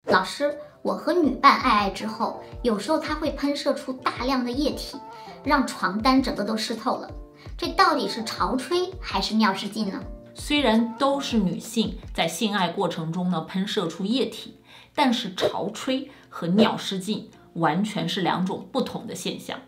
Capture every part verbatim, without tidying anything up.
老师，我和女伴爱爱之后，有时候她会喷射出大量的液体，让床单整个都湿透了。这到底是潮吹还是尿失禁呢？ 虽然都是女性在性爱过程中呢喷射出液体，但是潮吹和尿失禁完全是两种不同的现象。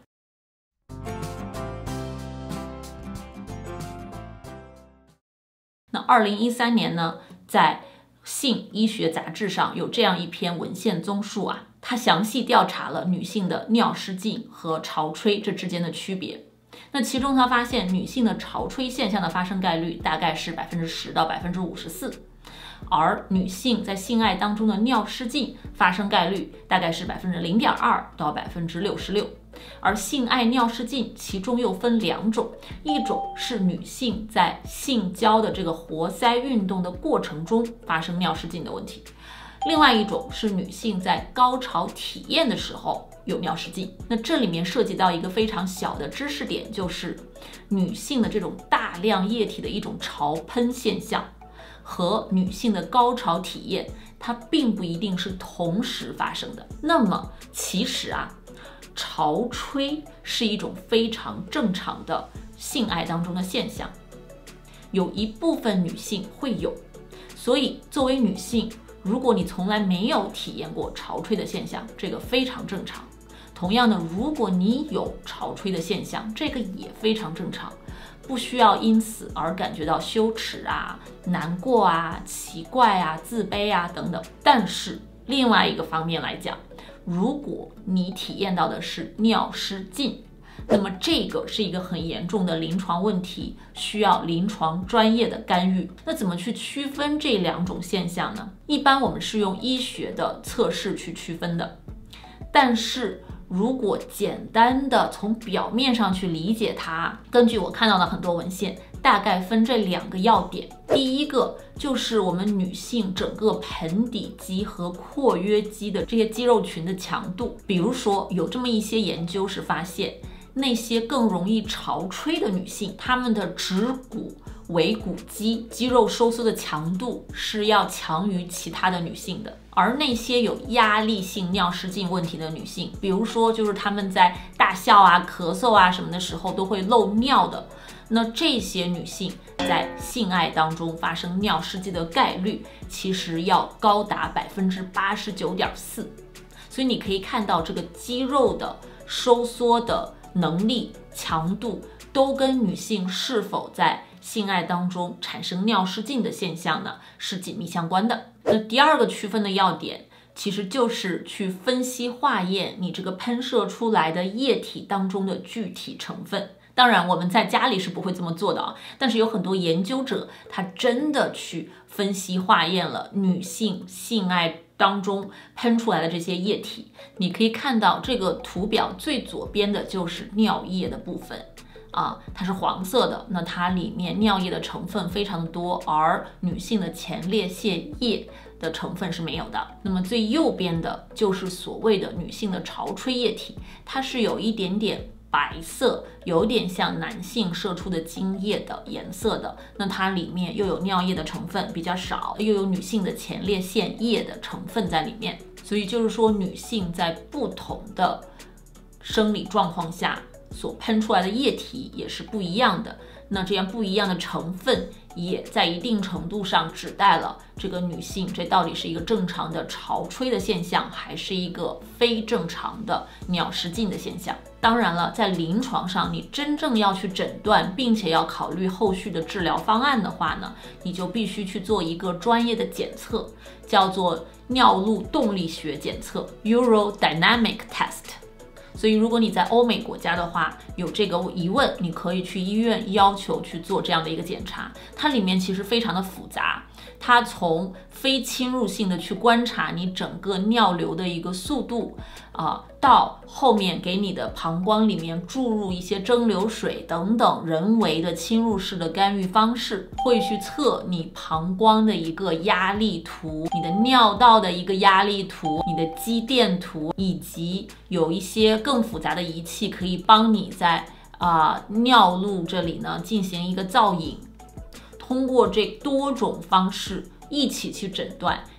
那二零一三年呢，在性医学杂志上有这样一篇文献综述啊，它详细调查了女性的尿失禁和潮吹这之间的区别。那其中他发现，女性的潮吹现象的发生概率大概是百分之十到百分之五十四，而女性在性爱当中的尿失禁发生概率大概是百分之零点二到百分之六十六。而性爱尿失禁其中又分两种，一种是女性在性交的这个活塞运动的过程中发生尿失禁的问题，另外一种是女性在高潮体验的时候有尿失禁。那这里面涉及到一个非常小的知识点，就是女性的这种大量液体的一种潮喷现象和女性的高潮体验，它并不一定是同时发生的。那么其实啊，潮吹是一种非常正常的性爱当中的现象，有一部分女性会有，所以作为女性，如果你从来没有体验过潮吹的现象，这个非常正常。同样的，如果你有潮吹的现象，这个也非常正常，不需要因此而感觉到羞耻啊、难过啊、奇怪啊、自卑啊等等。但是另外一个方面来讲，如果你体验到的是尿失禁，那么这个是一个很严重的临床问题，需要临床专业的干预。那怎么去区分这两种现象呢？一般我们是用医学的测试去区分的，但是如果简单的从表面上去理解它，根据我看到的很多文献，大概分这两个要点。第一个就是我们女性整个盆底肌和括约肌的这些肌肉群的强度，比如说有这么一些研究是发现，那些更容易潮吹的女性，她们的指骨尾骨肌肌肉收缩的强度是要强于其他的女性的。而那些有压力性尿失禁问题的女性，比如说就是她们在大笑啊、咳嗽啊什么的时候都会漏尿的，那这些女性在性爱当中发生尿失禁的概率其实要高达百分之八十九点四。所以你可以看到，这个肌肉的收缩的能力、强度都跟女性是否在性爱当中产生尿失禁的现象呢是紧密相关的。那第二个区分的要点，其实就是去分析化验你这个喷射出来的液体当中的具体成分。当然我们在家里是不会这么做的啊，但是有很多研究者他真的去分析化验了女性性爱当中喷出来的这些液体。你可以看到这个图表最左边的就是尿液的部分啊，它是黄色的，那它里面尿液的成分非常多，而女性的前列腺液的成分是没有的。那么最右边的就是所谓的女性的潮吹液体，它是有一点点白色，有点像男性射出的精液的颜色的，那它里面又有尿液的成分比较少，又有女性的前列腺液的成分在里面。所以就是说，女性在不同的生理状况下所喷出来的液体也是不一样的，那这样不一样的成分也在一定程度上指代了这个女性这到底是一个正常的潮吹的现象，还是一个非正常的尿失禁的现象。当然了，在临床上你真正要去诊断并且要考虑后续的治疗方案的话呢，你就必须去做一个专业的检测，叫做尿路动力学检测 Urodynamic Test。所以如果你在欧美国家的话，有这个疑问，你可以去医院要求去做这样的一个检查。它里面其实非常的复杂，它从非侵入性的去观察你整个尿流的一个速度啊、呃，到后面给你的膀胱里面注入一些蒸馏水等等人为的侵入式的干预方式，会去测你膀胱的一个压力图，你的尿道的一个压力图，你的肌电图，以及有一些更复杂的仪器可以帮你在啊、呃、尿路这里呢进行一个造影。通过这多种方式一起去诊断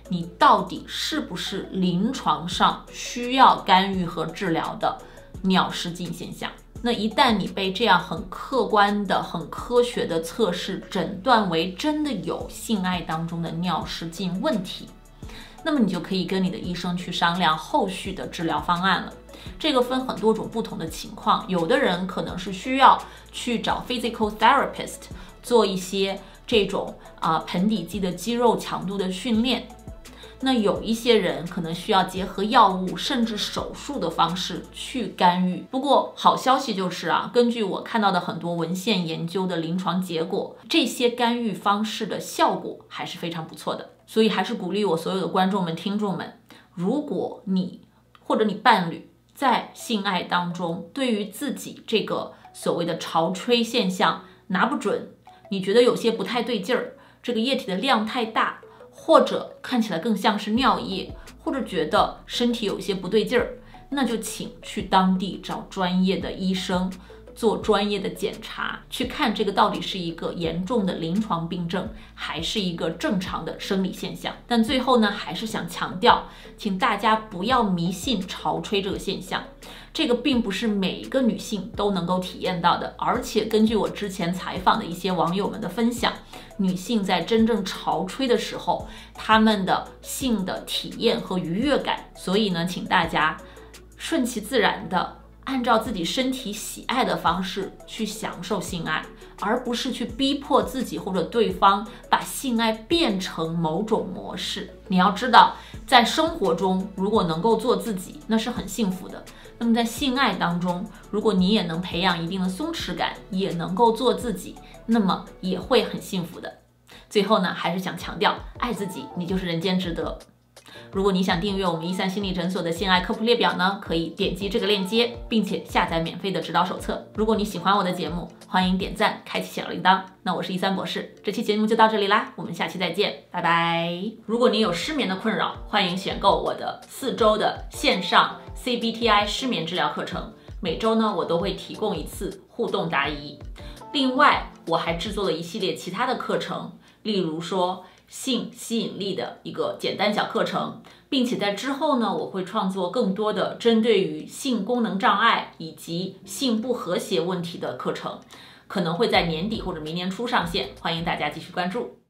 你到底是不是临床上需要干预和治疗的尿失禁现象。那一旦你被这样很客观的、很科学的测试诊断为真的有性爱当中的尿失禁问题，那么你就可以跟你的医生去商量后续的治疗方案了。这个分很多种不同的情况，有的人可能是需要去找 physical therapist 做一些这种啊、呃、盆底肌的肌肉强度的训练。那有一些人可能需要结合药物甚至手术的方式去干预。不过好消息就是啊，根据我看到的很多文献研究的临床结果，这些干预方式的效果还是非常不错的。所以还是鼓励我所有的观众们、听众们，如果你或者你伴侣在性爱当中对于自己这个所谓的潮吹现象拿不准，你觉得有些不太对劲儿，这个液体的量太大，或者看起来更像是尿液，或者觉得身体有些不对劲儿，那就请去当地找专业的医生做专业的检查，去看这个到底是一个严重的临床病症，还是一个正常的生理现象。但最后呢，还是想强调，请大家不要迷信潮吹这个现象，这个并不是每一个女性都能够体验到的。而且根据我之前采访的一些网友们的分享，女性在真正潮吹的时候，她们的性的体验和愉悦感，所以呢，请大家顺其自然的按照自己身体喜爱的方式去享受性爱，而不是去逼迫自己或者对方把性爱变成某种模式。你要知道，在生活中如果能够做自己，那是很幸福的。那么在性爱当中，如果你也能培养一定的松弛感，也能够做自己，那么也会很幸福的。最后呢，还是想强调，爱自己，你就是人间值得。如果你想订阅我们一三心理诊所的性爱科普列表呢，可以点击这个链接，并且下载免费的指导手册。如果你喜欢我的节目，欢迎点赞，开启小铃铛。那我是一三博士，这期节目就到这里啦，我们下期再见，拜拜。如果你有失眠的困扰，欢迎选购我的四周的线上 C B T I 失眠治疗课程，每周呢我都会提供一次互动答疑。另外，我还制作了一系列其他的课程，例如说性吸引力的一个简单小课程，并且在之后呢，我会创作更多的针对于性功能障碍以及性不和谐问题的课程，可能会在年底或者明年初上线，欢迎大家继续关注。